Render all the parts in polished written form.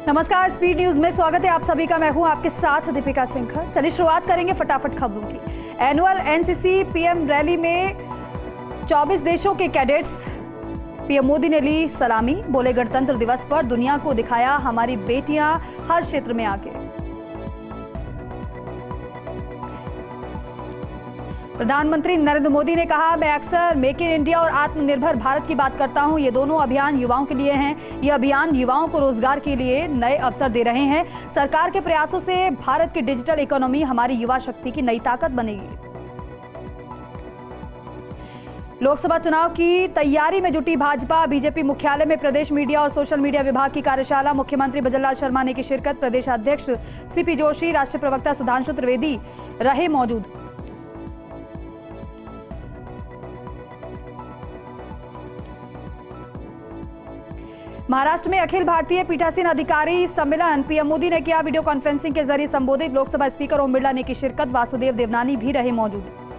नमस्कार, speed news में स्वागत है आप सभी का। मैं हूं आपके साथ दीपिका सिंह। चलिए शुरुआत करेंगे फटाफट खबरों की। एनुअल एनसीसी पीएम रैली में 24 देशों के कैडेट्स। पीएम मोदी ने ली सलामी, बोले गणतंत्र दिवस पर दुनिया को दिखाया हमारी बेटियां हर क्षेत्र में आगे। प्रधानमंत्री नरेंद्र मोदी ने कहा, मैं अक्सर मेक इन इंडिया और आत्मनिर्भर भारत की बात करता हूं। ये दोनों अभियान युवाओं के लिए हैं। ये अभियान युवाओं को रोजगार के लिए नए अवसर दे रहे हैं। सरकार के प्रयासों से भारत की डिजिटल इकोनॉमी हमारी युवा शक्ति की नई ताकत बनेगी। लोकसभा चुनाव की तैयारी में जुटी भाजपा। बीजेपी मुख्यालय में प्रदेश मीडिया और सोशल मीडिया विभाग की कार्यशाला। मुख्यमंत्री भजनलाल शर्मा ने की शिरकत। प्रदेश अध्यक्ष सीपी जोशी, राष्ट्रीय प्रवक्ता सुधांशु त्रिवेदी रहे मौजूद। महाराष्ट्र में अखिल भारतीय पीठासीन अधिकारी सम्मेलन। पीएम मोदी ने किया वीडियो कॉन्फ्रेंसिंग के जरिए संबोधित। लोकसभा स्पीकर ओम बिरला ने की शिरकत। वासुदेव देवनानी भी रहे मौजूद।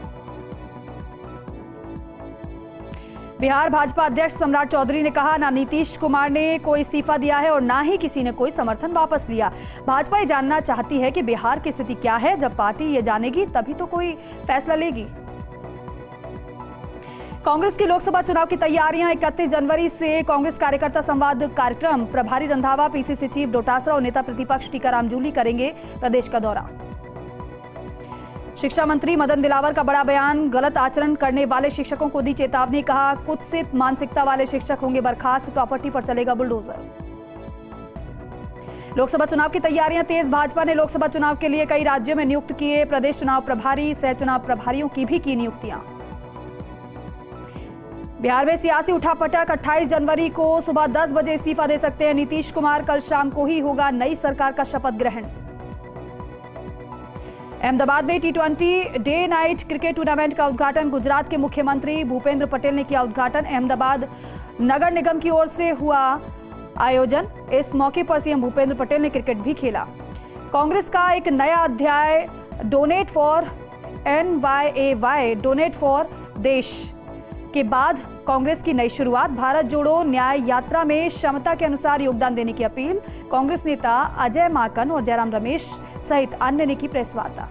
बिहार भाजपा अध्यक्ष सम्राट चौधरी ने कहा, ना नीतीश कुमार ने कोई इस्तीफा दिया है और ना ही किसी ने कोई समर्थन वापस लिया। भाजपा ये जानना चाहती है कि बिहार की स्थिति क्या है। जब पार्टी ये जानेगी तभी तो कोई फैसला लेगी। कांग्रेस की लोकसभा चुनाव की तैयारियां। 31 जनवरी से कांग्रेस कार्यकर्ता संवाद कार्यक्रम। प्रभारी रंधावा, पीसीसी चीफ डोटासरा और नेता प्रतिपक्ष टीकाराम जूली करेंगे प्रदेश का दौरा। शिक्षा मंत्री मदन दिलावर का बड़ा बयान। गलत आचरण करने वाले शिक्षकों को दी चेतावनी। कहा, कुत्सित मानसिकता वाले शिक्षक होंगे बर्खास्त। प्रॉपर्टी पर चलेगा बुलडोजर। लोकसभा चुनाव की तैयारियां तेज। भाजपा ने लोकसभा चुनाव के लिए कई राज्यों में नियुक्त किए प्रदेश चुनाव प्रभारी। सह चुनाव प्रभारियों की भी की नियुक्तियां। बिहार में सियासी उठापटक। 28 जनवरी को सुबह 10 बजे इस्तीफा दे सकते हैं नीतीश कुमार। कल शाम को ही होगा नई सरकार का शपथ ग्रहण। अहमदाबाद में T20 day night cricket tournament का उद्घाटन। गुजरात के मुख्यमंत्री भूपेंद्र पटेल ने किया उद्घाटन। अहमदाबाद नगर निगम की ओर से हुआ आयोजन। इस मौके पर सीएम भूपेंद्र पटेल ने क्रिकेट भी खेला। कांग्रेस का एक नया अध्याय। Donate for NYAY, donate for देश के बाद कांग्रेस की नई शुरुआत। भारत जोड़ो न्याय यात्रा में क्षमता के अनुसार योगदान देने की अपील। कांग्रेस नेता अजय माकन और जयराम रमेश सहित अन्य ने की प्रेस वार्ता।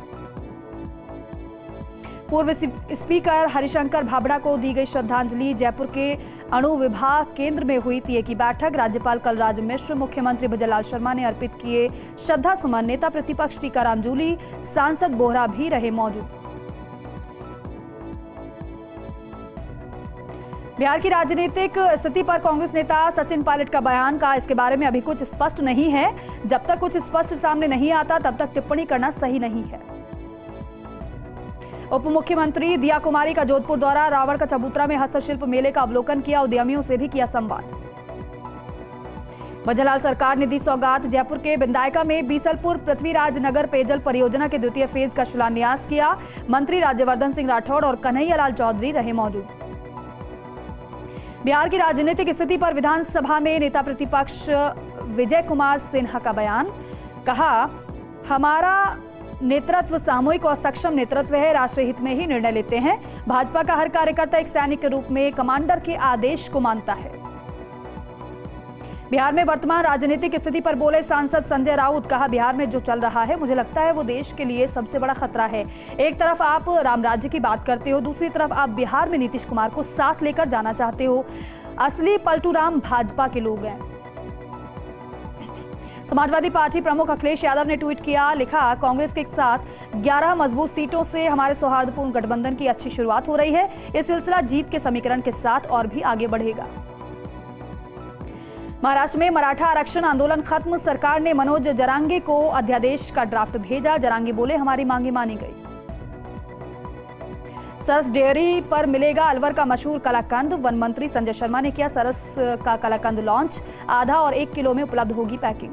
पूर्व स्पीकर हरिशंकर भाबड़ा को दी गई श्रद्धांजलि। जयपुर के अणु विभाग केंद्र में हुई टीए की बैठक। राज्यपाल कलराज मिश्र, मुख्यमंत्री भजनलाल शर्मा ने अर्पित किए श्रद्धा सुमन। नेता प्रतिपक्ष टीकाराम जूली, सांसद बोहरा भी रहे मौजूद। बिहार की राजनीतिक स्थिति पर कांग्रेस नेता सचिन पायलट का बयान। का इसके बारे में अभी कुछ स्पष्ट नहीं है। जब तक कुछ स्पष्ट सामने नहीं आता तब तक टिप्पणी करना सही नहीं है। उप मुख्यमंत्री दिया कुमारी का जोधपुर दौरा। रावण का चबूतरा में हस्तशिल्प मेले का अवलोकन किया। उद्यमियों से भी किया संवाद। भजनलाल सरकार ने दी सौगात। जयपुर के बिंदायका में बीसलपुर पृथ्वीराज नगर पेयजल परियोजना के द्वितीय फेज का शिलान्यास किया। मंत्री राज्यवर्धन सिंह राठौड़ और कन्हैयालाल चौधरी रहे मौजूद। बिहार की राजनीतिक स्थिति पर विधानसभा में नेता प्रतिपक्ष विजय कुमार सिन्हा का बयान। कहा, हमारा नेतृत्व सामूहिक और सक्षम नेतृत्व है। राष्ट्रीय हित में ही निर्णय लेते हैं। भाजपा का हर कार्यकर्ता एक सैनिक के रूप में कमांडर के आदेश को मानता है। बिहार में वर्तमान राजनीतिक स्थिति पर बोले सांसद संजय राउत। कहा, बिहार में जो चल रहा है मुझे लगता है वो देश के लिए सबसे बड़ा खतरा है। एक तरफ आप राम राज्य की बात करते हो, दूसरी तरफ आप बिहार में नीतीश कुमार को साथ लेकर जाना चाहते हो। असली पलटूराम भाजपा के लोग हैं। समाजवादी पार्टी प्रमुख अखिलेश यादव ने ट्वीट किया। लिखा, कांग्रेस के साथ 11 मजबूत सीटों से हमारे सौहार्दपूर्ण गठबंधन की अच्छी शुरुआत हो रही है। यह सिलसिला जीत के समीकरण के साथ और भी आगे बढ़ेगा। महाराष्ट्र में मराठा आरक्षण आंदोलन खत्म। सरकार ने मनोज जरांगे को अध्यादेश का ड्राफ्ट भेजा। जरांगे बोले, हमारी मांगे मानी गई। सरस डेयरी पर मिलेगा अलवर का मशहूर कलाकंद। वन मंत्री संजय शर्मा ने किया सरस का कलाकंद लॉन्च। आधा और 1 किलो में उपलब्ध होगी पैकिंग।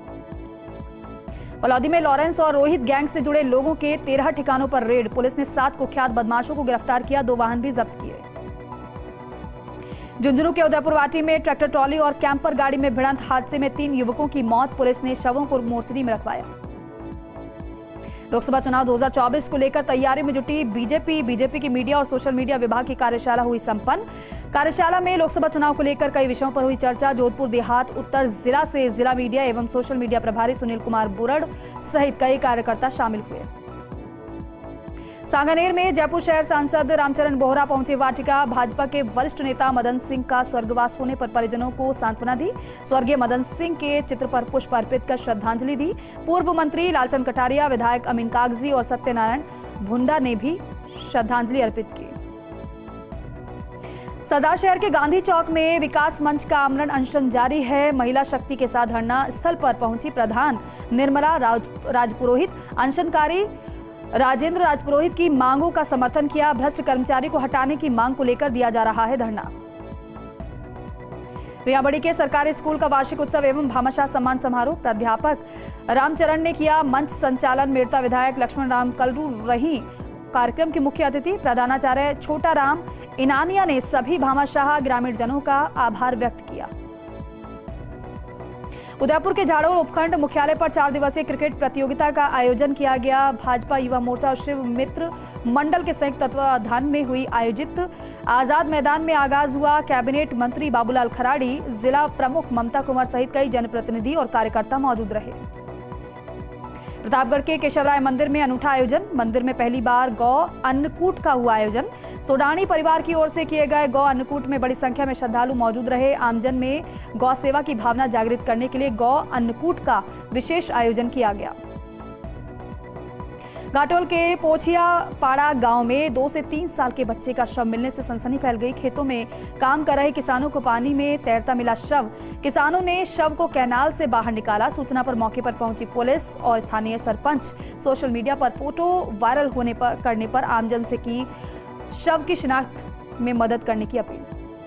पलौदी में लॉरेंस और रोहित गैंग से जुड़े लोगों के 13 ठिकानों पर रेड। पुलिस ने 7 कुख्यात बदमाशों को गिरफ्तार किया। 2 वाहन भी जब्त किए। झुंझुनू के उदयपुरवाटी में ट्रैक्टर ट्रॉली और कैंपर गाड़ी में भिड़ंत। हादसे में 3 युवकों की मौत। पुलिस ने शवों को मोर्चरी में रखवाया। लोकसभा चुनाव 2024 को लेकर तैयारी में जुटी बीजेपी की मीडिया और सोशल मीडिया विभाग की कार्यशाला हुई संपन्न। कार्यशाला में लोकसभा चुनाव को लेकर कई विषयों पर हुई चर्चा। जोधपुर देहात उत्तर जिला से जिला मीडिया एवं सोशल मीडिया प्रभारी सुनील कुमार बुरड़ सहित कई कार्यकर्ता शामिल हुए। सांगानेर में जयपुर शहर सांसद रामचरण बोहरा पहुंचे वाटिका। भाजपा के वरिष्ठ नेता मदन सिंह का स्वर्गवास होने पर परिजनों को सांत्वना दी। स्वर्गीय मदन सिंह के चित्र पर पुष्प अर्पित कर श्रद्धांजलि दी। पूर्व मंत्री लालचंद कटारिया, विधायक अमीन कागजी और सत्यनारायण भुंडा ने भी श्रद्धांजलि अर्पित की। सरदार शहर के गांधी चौक में विकास मंच का आमरण अनशन जारी है। महिला शक्ति के साथ धरना स्थल पर पहुंची प्रधान निर्मला राजपुरोहित। अनशनकारी राजेंद्र राजपुरोहित की मांगों का समर्थन किया। भ्रष्ट कर्मचारी को हटाने की मांग को लेकर दिया जा रहा है धरना। रियाबड़ी के सरकारी स्कूल का वार्षिक उत्सव एवं भामाशाह सम्मान समारोह। प्राध्यापक रामचरण ने किया मंच संचालन। मेड़ता विधायक लक्ष्मण राम कलरू रही कार्यक्रम की मुख्य अतिथि। प्रधानाचार्य छोटा राम इनानिया ने सभी भामाशाह ग्रामीण जनों का आभार व्यक्त किया। उदयपुर के झाड़ोल उपखंड मुख्यालय पर 4 दिवसीय क्रिकेट प्रतियोगिता का आयोजन किया गया। भाजपा युवा मोर्चा और शिव मित्र मंडल के संयुक्त तत्वाधान में हुई आयोजित आजाद मैदान में आगाज हुआ। कैबिनेट मंत्री बाबूलाल खराड़ी, जिला प्रमुख ममता कुमार सहित कई जनप्रतिनिधि और कार्यकर्ता मौजूद रहे। प्रतापगढ़ के केशवराय मंदिर में अनूठा आयोजन। मंदिर में पहली बार गौ अन्नकूट का हुआ आयोजन। सोडानी परिवार की ओर से किए गए गौ अन्नकूट में बड़ी संख्या में श्रद्धालु मौजूद रहे। आमजन में गौ सेवा की भावना जागृत करने के लिए गौ अन्नकूट का विशेष आयोजन किया गया। घाटोल के पोछिया पाड़ा गांव में 2 से 3 साल के बच्चे का शव मिलने से सनसनी फैल गई। खेतों में काम कर रहे किसानों को पानी में तैरता मिला शव। किसानों ने शव को कैनाल से बाहर निकाला। सूचना पर मौके पर पहुंची पुलिस और स्थानीय सरपंच। सोशल मीडिया पर फोटो वायरल करने पर आमजन से की शव की शिनाख्त में मदद करने की अपील।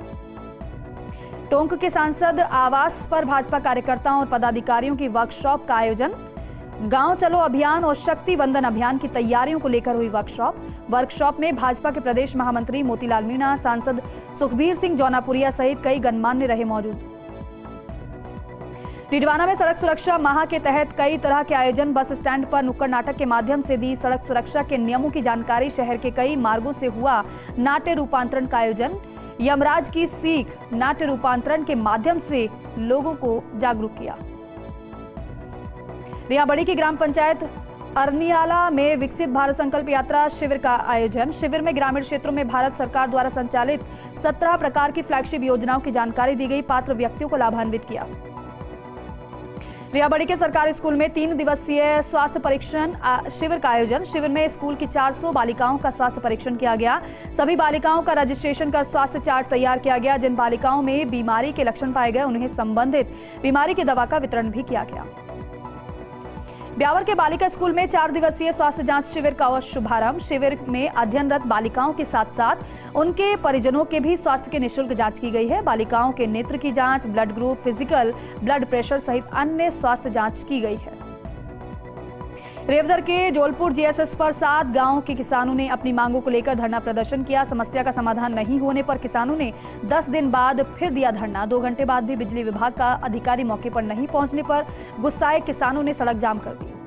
टोंक के सांसद आवास पर भाजपा कार्यकर्ताओं और पदाधिकारियों की वर्कशॉप का आयोजन। गांव चलो अभियान और शक्ति वंदन अभियान की तैयारियों को लेकर हुई वर्कशॉप में भाजपा के प्रदेश महामंत्री मोतीलाल मीणा, सांसद सुखबीर सिंह जौनापुरिया सहित कई गणमान्य रहे मौजूद। रिडवाना में सड़क सुरक्षा माह के तहत कई तरह के आयोजन। बस स्टैंड पर नुक्कड़ नाटक के माध्यम से दी सड़क सुरक्षा के नियमों की जानकारी। शहर के कई मार्गों से हुआ नाट्य रूपांतरण का आयोजन। यमराज की सीख नाट्य रूपांतरण के माध्यम से लोगों को जागरूक किया। रियाबड़ी की ग्राम पंचायत अरनियाला में विकसित भारत संकल्प यात्रा शिविर का आयोजन। शिविर में ग्रामीण क्षेत्रों में भारत सरकार द्वारा संचालित 17 प्रकार की फ्लैगशिप योजनाओं की जानकारी दी गई। पात्र व्यक्तियों को लाभान्वित किया। रियाबड़ी के सरकारी स्कूल में 3 दिवसीय स्वास्थ्य परीक्षण शिविर का आयोजन। शिविर में स्कूल की 400 बालिकाओं का स्वास्थ्य परीक्षण किया गया। सभी बालिकाओं का रजिस्ट्रेशन कर स्वास्थ्य चार्ट तैयार किया गया। जिन बालिकाओं में बीमारी के लक्षण पाए गए उन्हें संबंधित बीमारी की दवा का वितरण भी किया गया। ब्यावर के बालिका स्कूल में 4 दिवसीय स्वास्थ्य जांच शिविर का शुभारंभ। शिविर में अध्ययनरत बालिकाओं के साथ साथ उनके परिजनों के भी स्वास्थ्य की निःशुल्क जांच की गई है। बालिकाओं के नेत्र की जांच, blood group, physical, blood pressure सहित अन्य स्वास्थ्य जांच की गई है। रेवदर के जोलपुर जीएसएस पर 7 गांवों के किसानों ने अपनी मांगों को लेकर धरना प्रदर्शन किया। समस्या का समाधान नहीं होने पर किसानों ने 10 दिन बाद फिर दिया धरना। 2 घंटे बाद भी बिजली विभाग का अधिकारी मौके पर नहीं पहुंचने पर गुस्साए किसानों ने सड़क जाम कर दी।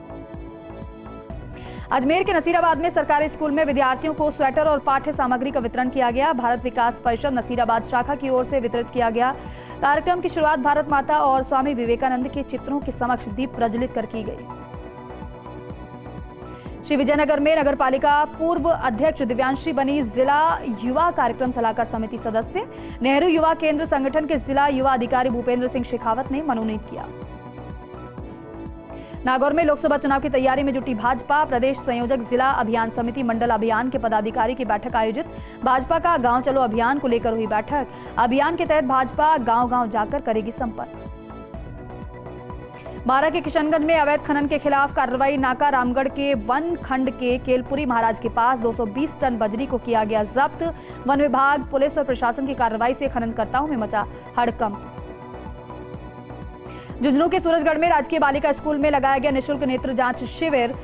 अजमेर के नसीराबाद में सरकारी स्कूल में विद्यार्थियों को स्वेटर और पाठ्य सामग्री का वितरण किया गया। भारत विकास परिषद नसीराबाद शाखा की ओर से वितरित किया गया। कार्यक्रम की शुरुआत भारत माता और स्वामी विवेकानंद के चित्रों के समक्ष दीप प्रज्वलित कर की गई। श्री विजयनगर में नगर पालिका पूर्व अध्यक्ष दिव्यांशी बनी जिला युवा कार्यक्रम सलाहकार समिति सदस्य। नेहरू युवा केंद्र संगठन के जिला युवा अधिकारी भूपेंद्र सिंह शेखावत ने मनोनीत किया। नागौर में लोकसभा चुनाव की तैयारी में जुटी भाजपा। प्रदेश संयोजक जिला अभियान समिति मंडल अभियान के पदाधिकारी की बैठक आयोजित। भाजपा का गांव चलो अभियान को लेकर हुई बैठक। अभियान के तहत भाजपा गांव-गांव जाकर करेगी संपर्क। बारा के किशनगंज में अवैध खनन के खिलाफ कार्रवाई। नाका रामगढ़ के वन खंड के केलपुरी महाराज के पास 220 टन बजरी को किया गया जब्त। वन विभाग, पुलिस और प्रशासन की कार्रवाई से खननकर्ताओं में मचा हड़कंप। झुंझुनू के सूरजगढ़ में राजकीय बालिका स्कूल में लगाया गया निःशुल्क नेत्र जांच शिविर।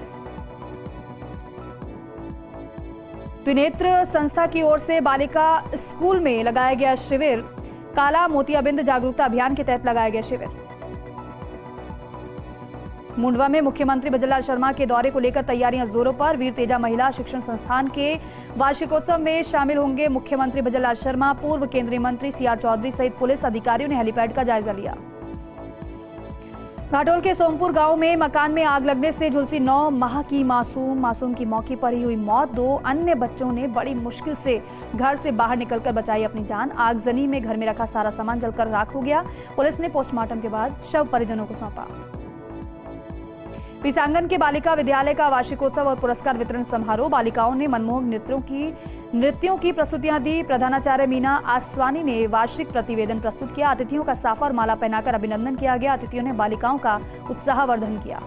त्रिनेत्र संस्था की ओर से बालिका स्कूल में लगाया गया शिविर। काला मोतियाबिंद जागरूकता अभियान के तहत लगाया गया शिविर। मुंडवा में मुख्यमंत्री भजनलाल शर्मा के दौरे को लेकर तैयारियां जोरों पर। वीर तेजा महिला शिक्षण संस्थान के वार्षिकोत्सव में शामिल होंगे मुख्यमंत्री भजनलाल शर्मा, पूर्व केंद्रीय मंत्री सीआर चौधरी सहित पुलिस अधिकारियों ने हेलीपैड का जायजा लिया। घाटोल के सोमपुर गांव में मकान में आग लगने से झुलसी 9 माह की मासूम की मौके पर ही हुई मौत। 2 अन्य बच्चों ने बड़ी मुश्किल से घर से बाहर निकलकर बचाई अपनी जान। आगजनी में घर में रखा सारा सामान जलकर राख हो गया। पुलिस ने पोस्टमार्टम के बाद शव परिजनों को सौंपा। पिसांगन के बालिका विद्यालय का वार्षिकोत्सव और पुरस्कार वितरण समारोह। बालिकाओं ने मनमोहक नृत्यों की प्रस्तुतियां दी। प्रधानाचार्य मीना आसवानी ने वार्षिक प्रतिवेदन प्रस्तुत किया। अतिथियों का साफा और माला पहनाकर अभिनंदन किया गया। अतिथियों ने बालिकाओं का उत्साहवर्धन किया।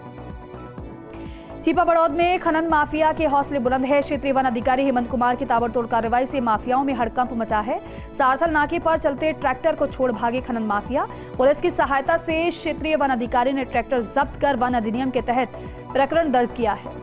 छिपा बड़ौद में खनन माफिया के हौसले बुलंद है। क्षेत्रीय वन अधिकारी हेमंत कुमार की ताबड़तोड़ कार्रवाई से माफियाओं में हड़कंप मचा है। सारथल नाके पर चलते ट्रैक्टर को छोड़ भागे खनन माफिया। पुलिस की सहायता से क्षेत्रीय वन अधिकारी ने ट्रैक्टर जब्त कर वन अधिनियम के तहत प्रकरण दर्ज किया है।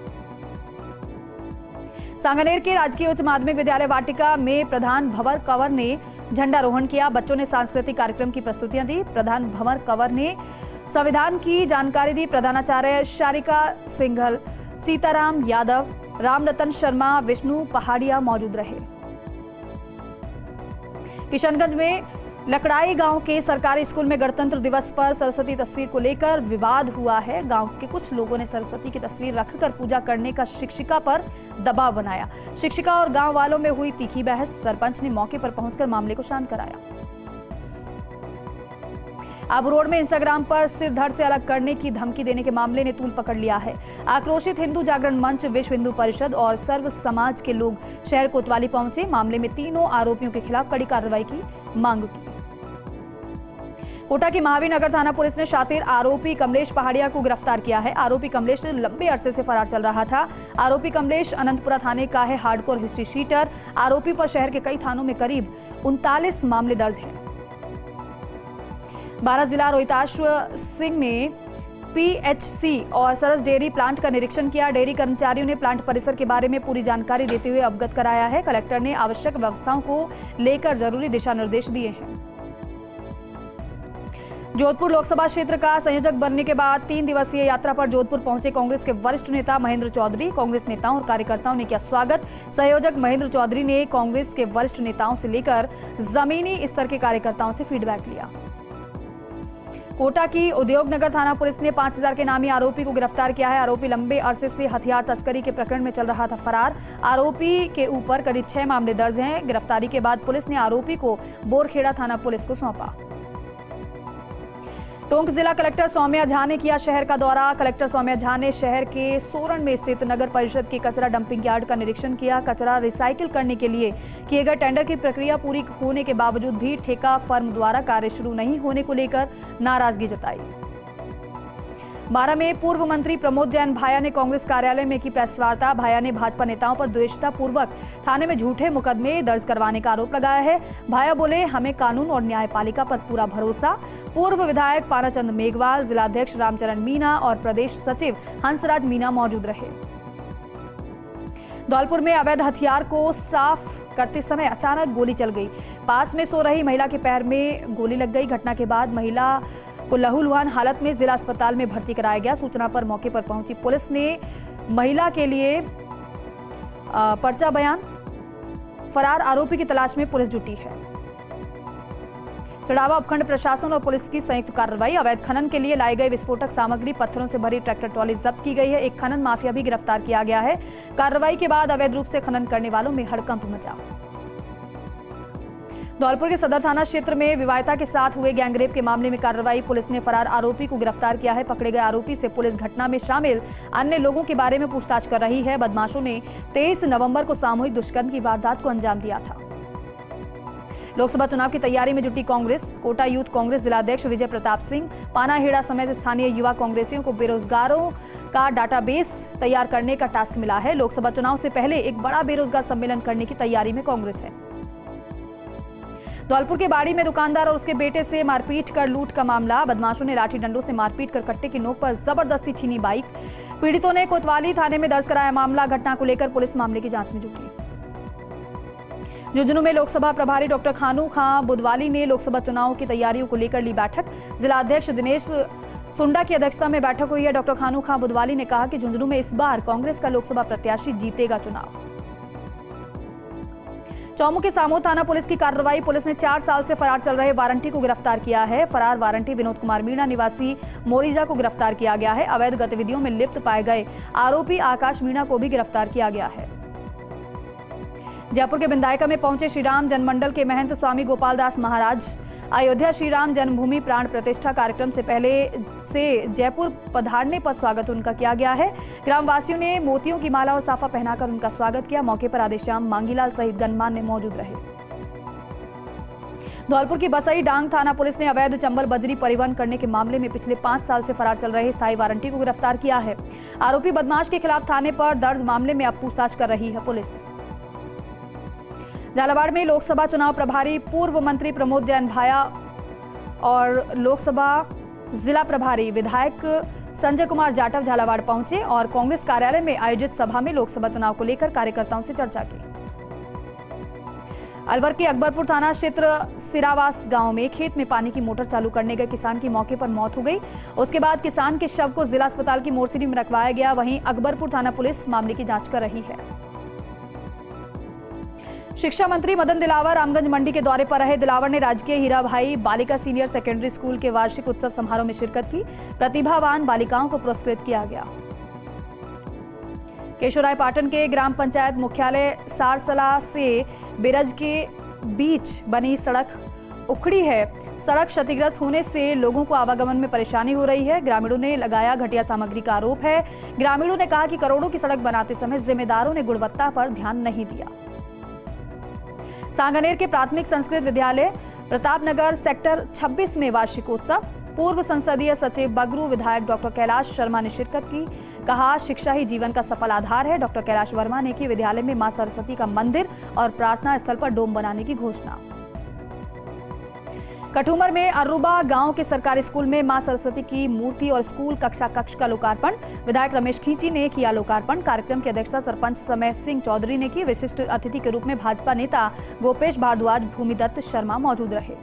सांगानेर के राजकीय उच्च माध्यमिक विद्यालय वाटिका में प्रधान भंवर कंवर ने झंडारोहण किया। बच्चों ने सांस्कृतिक कार्यक्रम की प्रस्तुतियां दी। प्रधान भंवर कंवर ने संविधान की जानकारी दी। प्रधानाचार्य शारिका सिंघल, सीताराम यादव, रामरतन शर्मा, विष्णु पहाड़िया मौजूद रहे। किशनगंज में लकड़ाई गांव के सरकारी स्कूल में गणतंत्र दिवस पर सरस्वती तस्वीर को लेकर विवाद हुआ है। गांव के कुछ लोगों ने सरस्वती की तस्वीर रखकर पूजा करने का शिक्षिका पर दबाव बनाया। शिक्षिका और गांव वालों में हुई तीखी बहस। सरपंच ने मौके पर पहुंचकर मामले को शांत कराया। आबू रोड में इंस्टाग्राम पर सिर धड़ से अलग करने की धमकी देने के मामले ने तूल पकड़ लिया है। आक्रोशित हिंदू जागरण मंच, विश्व हिंदू परिषद और सर्व समाज के लोग शहर कोतवाली पहुंचे। मामले में तीनों आरोपियों के खिलाफ कड़ी कार्रवाई की मांग की। कोटा की महावीर नगर थाना पुलिस ने शातिर आरोपी कमलेश पहाड़िया को गिरफ्तार किया है। आरोपी कमलेश ने लंबे अरसे से फरार चल रहा था। आरोपी कमलेश अनंतपुरा थाने का है, हार्डकोर हिस्ट्री शीटर। आरोपी पर शहर के कई थानों में करीब 39 मामले दर्ज हैं। 12 जिला रोहिताश सिंह ने पीएचसी और सरस डेयरी प्लांट का निरीक्षण किया। डेयरी कर्मचारियों ने प्लांट परिसर के बारे में पूरी जानकारी देते हुए अवगत कराया है। कलेक्टर ने आवश्यक व्यवस्थाओं को लेकर जरूरी दिशा निर्देश दिए हैं। जोधपुर लोकसभा क्षेत्र का संयोजक बनने के बाद 3 दिवसीय यात्रा पर जोधपुर पहुंचे कांग्रेस के वरिष्ठ नेता महेंद्र चौधरी। कांग्रेस नेताओं और कार्यकर्ताओं ने किया स्वागत। संयोजक महेंद्र चौधरी ने कांग्रेस के वरिष्ठ नेताओं से लेकर जमीनी स्तर के कार्यकर्ताओं से फीडबैक लिया। कोटा की उद्योग नगर थाना पुलिस ने 5000 के नामी आरोपी को गिरफ्तार किया है। आरोपी लंबे अरसे से हथियार तस्करी के प्रकरण में चल रहा था फरार। आरोपी के ऊपर करीब 6 मामले दर्ज हैं। गिरफ्तारी के बाद पुलिस ने आरोपी को बोरखेड़ा थाना पुलिस को सौंपा। टोंक जिला कलेक्टर सौम्या झा ने किया शहर का दौरा। कलेक्टर सौम्या झा ने शहर के सोरण में स्थित नगर परिषद के कचरा डंपिंग यार्ड का निरीक्षण किया। कचरा रिसाइकिल करने के लिए किए गए टेंडर की प्रक्रिया पूरी होने के बावजूद भी ठेका फर्म द्वारा कार्य शुरू नहीं होने को लेकर नाराजगी जताई। 12 में पूर्व मंत्री प्रमोद जैन भाया ने कांग्रेस कार्यालय में की प्रेस वार्ता। भाया ने भाजपा नेताओं पर द्वेषता पूर्वक थाने में झूठे मुकदमे दर्ज करवाने का आरोप लगाया है। भाया बोले, हमें कानून और न्यायपालिका पर पूरा भरोसा। पूर्व विधायक पानाचंद मेघवाल, जिलाध्यक्ष रामचरण मीना और प्रदेश सचिव हंसराज मीना मौजूद रहे। धौलपुर में अवैध हथियार को साफ करते समय अचानक गोली चल गई। पास में सो रही महिला के पैर में गोली लग गई। घटना के बाद महिला को लहूलुहान हालत में जिला अस्पताल में भर्ती कराया गया। सूचना पर मौके पर पहुंची पुलिस ने महिला के लिए पर्चा बयान। फरार आरोपी की तलाश में पुलिस जुटी है। चढ़ावा उपखंड प्रशासन और पुलिस की संयुक्त कार्रवाई। अवैध खनन के लिए लाई गई विस्फोटक सामग्री, पत्थरों से भरी ट्रैक्टर ट्रॉली जब्त की गई है। एक खनन माफिया भी गिरफ्तार किया गया है। कार्रवाई के बाद अवैध रूप से खनन करने वालों में हड़कंप मचा। धौलपुर के सदर थाना क्षेत्र में विवाहिता के साथ हुए गैंगरेप के मामले में कार्रवाई। पुलिस ने फरार आरोपी को गिरफ्तार किया है। पकड़े गए आरोपी से पुलिस घटना में शामिल अन्य लोगों के बारे में पूछताछ कर रही है। बदमाशों ने 23 नवंबर को सामूहिक दुष्कर्म की वारदात को अंजाम दिया था। लोकसभा चुनाव की तैयारी में जुटी कांग्रेस। कोटा यूथ कांग्रेस जिलाध्यक्ष विजय प्रताप सिंह पानाहेड़ा समेत स्थानीय युवा कांग्रेसियों को बेरोजगारों का डाटाबेस तैयार करने का टास्क मिला है। लोकसभा चुनाव से पहले एक बड़ा बेरोजगार सम्मेलन करने की तैयारी में कांग्रेस है। धौलपुर के बाड़ी में दुकानदार और उसके बेटे से मारपीट कर लूट का मामला। बदमाशों ने लाठी डंडों से मारपीट कर कट्टे की नोक पर जबरदस्ती छीनी बाइक। पीड़ितों ने कोतवाली थाने में दर्ज कराया मामला। घटना को लेकर पुलिस मामले की जांच में जुटी। झुंझुनू में लोकसभा प्रभारी डॉक्टर खानू खां बुधवाली ने लोकसभा चुनाव की तैयारियों को लेकर ली बैठक। जिलाध्यक्ष दिनेश सुंडा की अध्यक्षता में बैठक हुई है। डॉक्टर खानू खां बुधवाली ने कहा कि झुंझुनू में इस बार कांग्रेस का लोकसभा प्रत्याशी जीतेगा चुनाव। चौमू के सामो थाना पुलिस की कार्रवाई। पुलिस ने 4 साल से फरार चल रहे वारंटी को गिरफ्तार किया है। फरार वारंटी विनोद कुमार मीणा निवासी मोरिजा को गिरफ्तार किया गया है। अवैध गतिविधियों में लिप्त पाए गए आरोपी आकाश मीणा को भी गिरफ्तार किया गया है। जयपुर के बिंदायका में पहुंचे श्रीराम जनमंडल के महंत स्वामी गोपाल दास महाराज। अयोध्या श्रीराम जन्मभूमि प्राण प्रतिष्ठा कार्यक्रम से पहले से जयपुर पधारने पर स्वागत उनका किया गया है। ग्रामवासियों ने मोतियों की माला और साफा पहनाकर उनका स्वागत किया। मौके पर आदेश्याम मांगीलाल सहित गणमान्य मौजूद रहे। धौलपुर की बसई डांग थाना पुलिस ने अवैध चंबल बजरी परिवहन करने के मामले में पिछले 5 साल से फरार चल रहे स्थायी वारंटी को गिरफ्तार किया है। आरोपी बदमाश के खिलाफ थाने पर दर्ज मामले में अब पूछताछ कर रही है पुलिस। झालावाड़ में लोकसभा चुनाव प्रभारी पूर्व मंत्री प्रमोद जैन भाया और लोकसभा जिला प्रभारी विधायक संजय कुमार जाटव झालावाड़ पहुंचे और कांग्रेस कार्यालय में आयोजित सभा में लोकसभा चुनाव को लेकर कार्यकर्ताओं से चर्चा की। अलवर के अकबरपुर थाना क्षेत्र सिरावास गांव में खेत में पानी की मोटर चालू करने गए किसान की मौके पर मौत हो गई। उसके बाद किसान के शव को जिला अस्पताल की मोर्चरी में रखवाया गया। वहीं अकबरपुर थाना पुलिस मामले की जांच कर रही है। शिक्षा मंत्री मदन दिलावर रामगंज मंडी के दौरे पर रहे। दिलावर ने राजकीय हीराभाई बालिका सीनियर सेकेंडरी स्कूल के वार्षिक उत्सव समारोह में शिरकत की। प्रतिभावान बालिकाओं को पुरस्कृत किया गया। केशोरायपाटन के ग्राम पंचायत मुख्यालय सारसला से बेरज के बीच बनी सड़क उखड़ी है। सड़क क्षतिग्रस्त होने से लोगों को आवागमन में परेशानी हो रही है। ग्रामीणों ने लगाया घटिया सामग्री का आरोप है। ग्रामीणों ने कहा कि करोड़ों की सड़क बनाते समय जिम्मेदारों ने गुणवत्ता पर ध्यान नहीं दिया। सांगानेर के प्राथमिक संस्कृत विद्यालय प्रतापनगर सेक्टर 26 में वार्षिकोत्सव। पूर्व संसदीय सचिव बगरू विधायक डॉक्टर कैलाश शर्मा ने शिरकत की। कहा, शिक्षा ही जीवन का सफल आधार है। डॉक्टर कैलाश वर्मा ने की विद्यालय में मां सरस्वती का मंदिर और प्रार्थना स्थल पर डोम बनाने की घोषणा। कठूमर में अरुबा गांव के सरकारी स्कूल में मां सरस्वती की मूर्ति और स्कूल कक्षा कक्ष का लोकार्पण। विधायक रमेश खींची ने किया लोकार्पण। कार्यक्रम की अध्यक्षता सरपंच समय सिंह चौधरी ने की। विशिष्ट अतिथि के रूप में भाजपा नेता गोपेश भारद्वाज, भूमिदत्त शर्मा मौजूद रहे।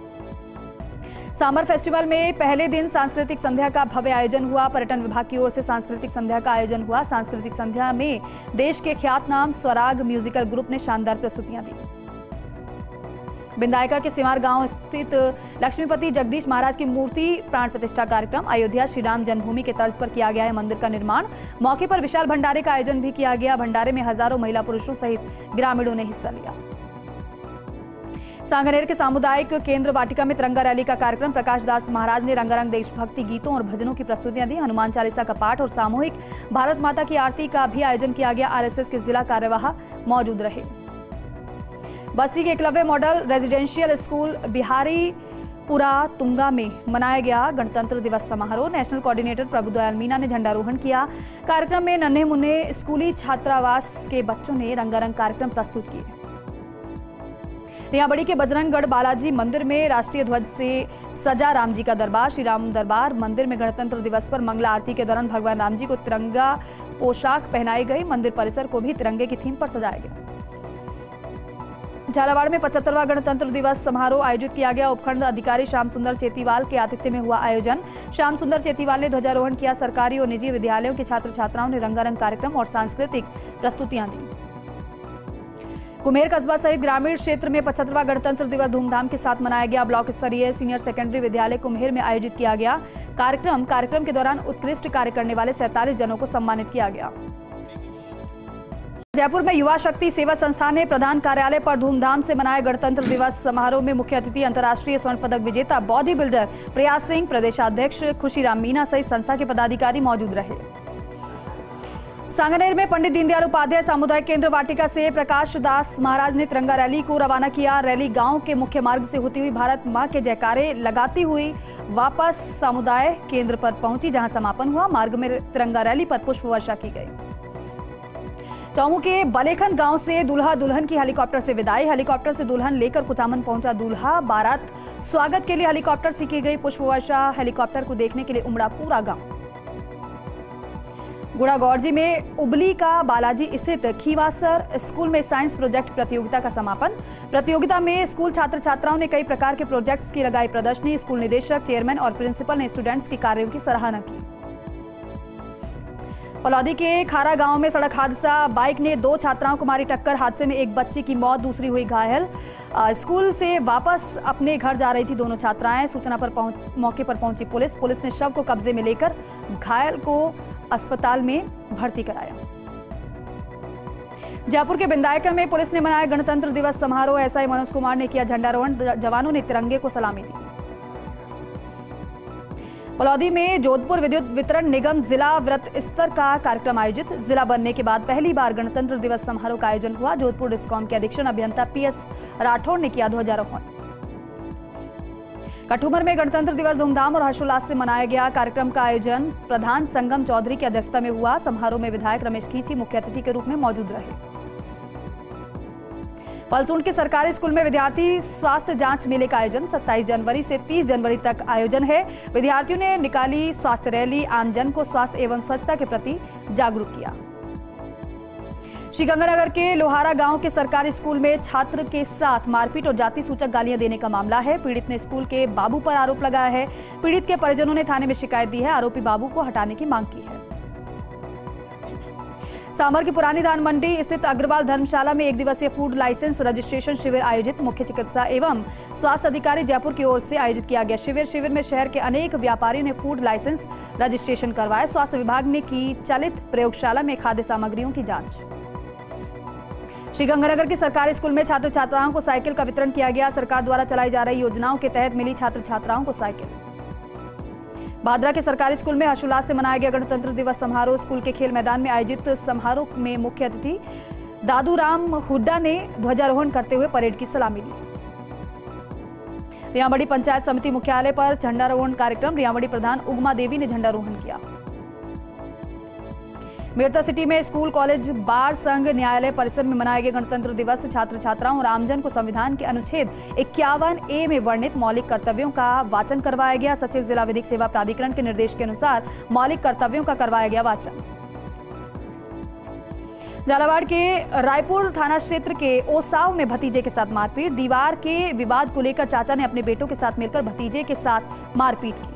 सामर फेस्टिवल में पहले दिन सांस्कृतिक संध्या का भव्य आयोजन हुआ। पर्यटन विभाग की ओर से सांस्कृतिक संध्या का आयोजन हुआ। सांस्कृतिक संध्या में देश के ख्यातनाम स्वराग म्यूजिकल ग्रुप ने शानदार प्रस्तुतियां दी। बिंदायका के सिमार गांव स्थित लक्ष्मीपति जगदीश महाराज की मूर्ति प्राण प्रतिष्ठा कार्यक्रम। अयोध्या श्रीराम जन्मभूमि के तर्ज पर किया गया है मंदिर का निर्माण। मौके पर विशाल भंडारे का आयोजन भी किया गया। भंडारे में हजारों महिला पुरुषों सहित ग्रामीणों ने हिस्सा लिया। सांगानेर के सामुदायिक केंद्र वाटिका में तिरंगा रैली का कार्यक्रम। प्रकाश दास महाराज ने रंगारंग देशभक्ति गीतों और भजनों की प्रस्तुतियां दी। हनुमान चालीसा का पाठ और सामूहिक भारत माता की आरती का भी आयोजन किया गया। आरएसएस के जिला कार्यवाह मौजूद रहे। बस्सी के Eklavya model residential school Biharipura Tunga में मनाया गया गणतंत्र दिवस समारोह। नेशनल कोऑर्डिनेटर प्रभुदयाल मीना ने झंडारोहण किया। कार्यक्रम में नन्हे मुन्ने स्कूली छात्रावास के बच्चों ने रंगारंग कार्यक्रम प्रस्तुत किए। रियाबड़ी के बजरंगगढ़ बालाजी मंदिर में राष्ट्रीय ध्वज से सजा राम जी का दरबार। श्री राम दरबार मंदिर में गणतंत्र दिवस पर मंगला आरती के दौरान भगवान राम जी को तिरंगा पोशाक पहनाई गई। मंदिर परिसर को भी तिरंगे की थीम पर सजाया गया। झालावाड़ में 75वां गणतंत्र दिवस समारोह आयोजित किया गया। उपखंड अधिकारी श्याम सुंदर चेतीवाल के आतिथ्य में हुआ आयोजन। श्याम सुंदर चेतीवाल ने ध्वजारोहण किया। सरकारी और निजी विद्यालयों के छात्र छात्राओं ने रंगारंग कार्यक्रम और सांस्कृतिक प्रस्तुतियां दी। कुम्हेर कस्बा सहित ग्रामीण क्षेत्र में 75वां गणतंत्र दिवस धूमधाम के साथ मनाया गया। ब्लॉक स्तरीय सीनियर सेकेंडरी विद्यालय कुम्हेर में आयोजित किया गया कार्यक्रम के दौरान उत्कृष्ट कार्य करने वाले 47 जनों को सम्मानित किया गया। जयपुर में युवा शक्ति सेवा संस्थान ने प्रधान कार्यालय पर धूमधाम से मनाया गणतंत्र दिवस समारोह में मुख्य अतिथि अंतर्राष्ट्रीय स्वर्ण पदक विजेता बॉडी बिल्डर प्रयास सिंह, प्रदेशाध्यक्ष खुशीराम मीना सहित संस्था के पदाधिकारी मौजूद रहे। सांगानेर में पंडित दीनदयाल उपाध्याय सामुदायिक केंद्र वाटिका से प्रकाश दास महाराज ने तिरंगा रैली को रवाना किया। रैली गांव के मुख्य मार्ग से होती हुई भारत मां के जयकारे लगाती हुई वापस समुदाय केंद्र पर पहुंची, जहां समापन हुआ। मार्ग में तिरंगा रैली पर पुष्प वर्षा की गई। चौमू के बलेखन गांव से दूल्हा दुल्हन की हेलीकॉप्टर से विदाई। हेलीकॉप्टर से दुल्हन लेकर कुचामन पहुंचा दूल्हा। बारात स्वागत के लिए हेलीकॉप्टर से की गई पुष्प वर्षा। हेलीकॉप्टर को देखने के लिए उमड़ा पूरा गांव। गुड़ागौरजी में उबली का बालाजी स्थित खीवासर स्कूल में साइंस प्रोजेक्ट प्रतियोगिता का समापन। प्रतियोगिता में स्कूल छात्र छात्राओं ने कई प्रकार के प्रोजेक्ट्स की लगाई प्रदर्शनी। स्कूल निदेशक, चेयरमैन और प्रिंसिपल ने स्टूडेंट्स के कार्यों की सराहना की। पलौदी के खारा गांव में सड़क हादसा, बाइक ने 2 छात्राओं को मारी टक्कर। हादसे में एक बच्ची की मौत, दूसरी हुई घायल। स्कूल से वापस अपने घर जा रही थी दोनों छात्राएं। सूचना पर मौके पर पहुंची पुलिस ने शव को कब्जे में लेकर घायल को अस्पताल में भर्ती कराया। जयपुर के बिंदायका में पुलिस ने मनाया गणतंत्र दिवस समारोह। एसआई मनोज कुमार ने किया झंडारोहण, जवानों ने तिरंगे को सलामी दी। पलौदी में जोधपुर विद्युत वितरण निगम जिला वृत्त स्तर का कार्यक्रम आयोजित। जिला बनने के बाद पहली बार गणतंत्र दिवस समारोह का आयोजन हुआ। जोधपुर डिस्कॉम के अधीक्षण अभियंता पीएस राठौड़ ने किया ध्वजारोहण। कठुमर में गणतंत्र दिवस धूमधाम और हर्षोल्लास से मनाया गया। कार्यक्रम का आयोजन प्रधान संगम चौधरी की अध्यक्षता में हुआ। समारोह में विधायक रमेश खींची मुख्य अतिथि के रूप में मौजूद रहे। पलसून के सरकारी स्कूल में विद्यार्थी स्वास्थ्य जांच मेले का आयोजन 27 जनवरी से 30 जनवरी तक आयोजन है। विद्यार्थियों ने निकाली स्वास्थ्य रैली, आमजन को स्वास्थ्य एवं स्वच्छता के प्रति जागरूक किया। श्रीगंगानगर के लोहारा गांव के सरकारी स्कूल में छात्र के साथ मारपीट और जाति सूचक गालियां देने का मामला है। पीड़ित ने स्कूल के बाबू पर आरोप लगाया है। पीड़ित के परिजनों ने थाने में शिकायत दी है। आरोपी बाबू को हटाने की मांग की है। सामर की पुरानी धान मंडी स्थित अग्रवाल धर्मशाला में 1 दिवसीय फूड लाइसेंस रजिस्ट्रेशन शिविर आयोजित। मुख्य चिकित्सा एवं स्वास्थ्य अधिकारी जयपुर की ओर से आयोजित किया गया शिविर में शहर के अनेक व्यापारियों ने फूड लाइसेंस रजिस्ट्रेशन करवाया। स्वास्थ्य विभाग ने की चलित प्रयोगशाला में खाद्य सामग्रियों की जांच। श्रीगंगानगर के सरकारी स्कूल में छात्र छात्राओं को साइकिल का वितरण किया गया। सरकार द्वारा चलाई जा रही योजनाओं के तहत मिली छात्र छात्राओं को साइकिल। भादरा के सरकारी स्कूल में हर्षोल्लास से मनाया गया गणतंत्र दिवस समारोह। स्कूल के खेल मैदान में आयोजित समारोह में मुख्य अतिथि दादूराम हुड्डा ने ध्वजारोहण करते हुए परेड की सलामी ली। रियांबड़ी पंचायत समिति मुख्यालय पर झंडारोहण कार्यक्रम, रियांबड़ी प्रधान उगमा देवी ने झंडारोहण किया। मेरठा सिटी में स्कूल कॉलेज बार संघ न्यायालय परिसर में मनाया गया गणतंत्र दिवस। छात्र छात्राओं और आमजन को संविधान के अनुच्छेद 51A में वर्णित मौलिक कर्तव्यों का वाचन करवाया गया। सचिव जिला विधिक सेवा प्राधिकरण के निर्देश के अनुसार मौलिक कर्तव्यों का करवाया गया वाचन। झालावाड़ के रायपुर थाना क्षेत्र के ओसाव में भतीजे के साथ मारपीट। दीवार के विवाद को लेकर चाचा ने अपने बेटों के साथ मिलकर भतीजे के साथ मारपीट की।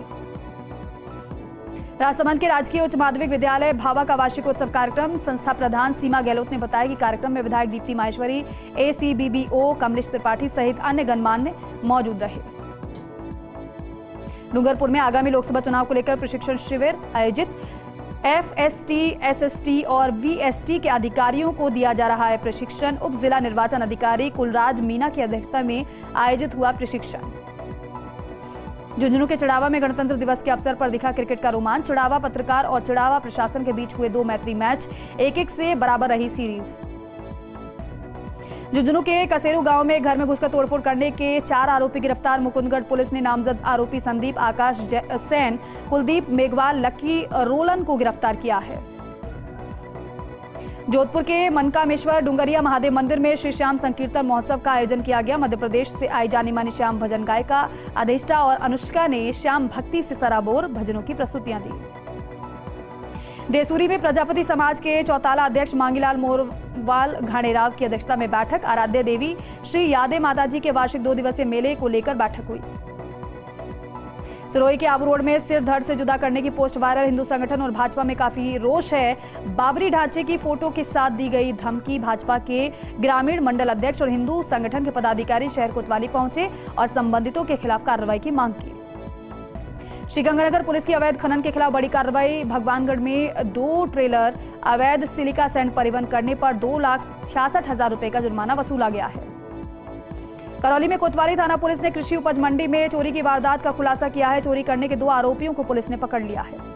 राजसमंद के राजकीय उच्च माध्यमिक विद्यालय भावा का वार्षिकोत्सव कार्यक्रम, संस्था प्रधान सीमा गहलोत ने बताया कि कार्यक्रम में विधायक दीप्ति माहेश्वरी, ACBBO कमलेश त्रिपाठी सहित अन्य गणमान्य मौजूद रहे। डूंगरपुर में आगामी लोकसभा चुनाव को लेकर प्रशिक्षण शिविर आयोजित। FST, SST और VST के अधिकारियों को दिया जा रहा है प्रशिक्षण। उप जिला निर्वाचन अधिकारी कुलराज मीना की अध्यक्षता में आयोजित हुआ प्रशिक्षण। झुंझुनू के चिड़ावा में गणतंत्र दिवस के अवसर पर दिखा क्रिकेट का रोमांच। चिड़ावा पत्रकार और चिड़ावा प्रशासन के बीच हुए 2 मैत्री मैच, 1-1 से बराबर रही सीरीज। झुंझुनू के कसेरू गांव में घर में घुसकर तोड़फोड़ करने के 4 आरोपी गिरफ्तार। मुकुंदगढ़ पुलिस ने नामजद आरोपी संदीप, आकाश सेन, कुलदीप मेघवाल, लकी रोलन को गिरफ्तार किया है। जोधपुर के मनकामेश्वर डुंगरिया महादेव मंदिर में श्री श्याम संकीर्तन महोत्सव का आयोजन किया गया। मध्य प्रदेश से आई जानी मानी श्याम भजन गायिका आदेष्टा और अनुष्का ने श्याम भक्ति से सराबोर भजनों की प्रस्तुतियां दी। देसूरी में प्रजापति समाज के चौताला अध्यक्ष मांगीलाल मोरवाल घाणेराव की अध्यक्षता में बैठक। आराध्य देवी श्री यादे माताजी के वार्षिक 2 दिवसीय मेले को लेकर बैठक हुई। सिरोही के आबू रोड में सिर धड़ से जुदा करने की पोस्ट वायरल। हिंदू संगठन और भाजपा में काफी रोष है। बाबरी ढांचे की फोटो के साथ दी गई धमकी। भाजपा के ग्रामीण मंडल अध्यक्ष और हिंदू संगठन के पदाधिकारी शहर कोतवाली पहुंचे और संबंधितों के खिलाफ कार्रवाई की मांग की। श्रीगंगानगर पुलिस की अवैध खनन के खिलाफ बड़ी कार्रवाई। भगवानगढ़ में 2 ट्रेलर अवैध सिलिका सैंड परिवहन करने पर 2,66,000 रुपए का जुर्माना वसूला गया है। करौली में कोतवाली थाना पुलिस ने कृषि उपज मंडी में चोरी की वारदात का खुलासा किया है। चोरी करने के 2 आरोपियों को पुलिस ने पकड़ लिया है।